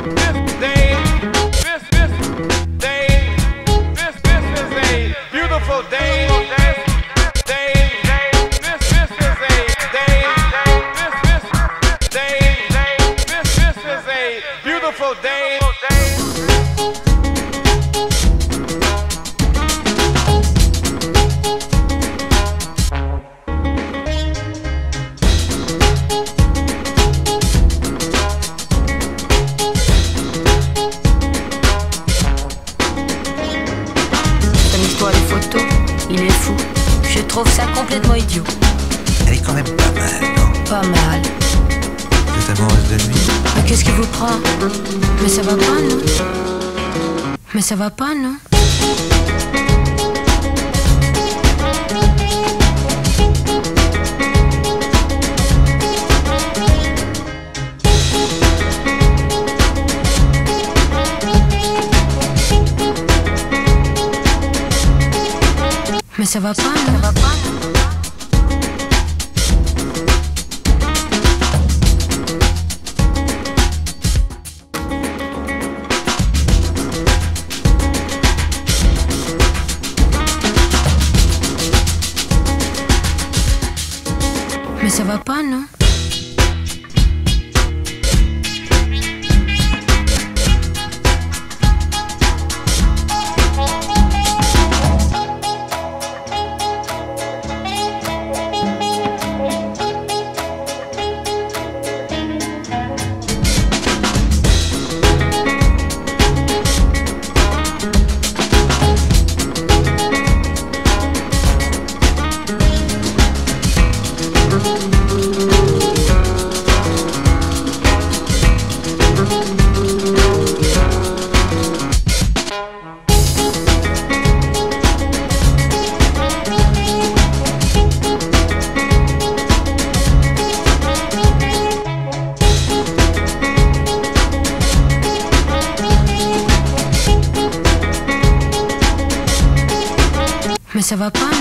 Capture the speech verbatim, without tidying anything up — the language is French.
Il est fou, je trouve ça complètement idiot. Elle est quand même pas mal, non? Pas mal. Vous êtes amoureuse de lui? Mais qu'est-ce qui vous prend? Mais ça va pas, non? Mais ça va pas, non? Mais ça va pas, non? Ça va pas, non? Mais ça va pas, non? Mais ça va pas, non?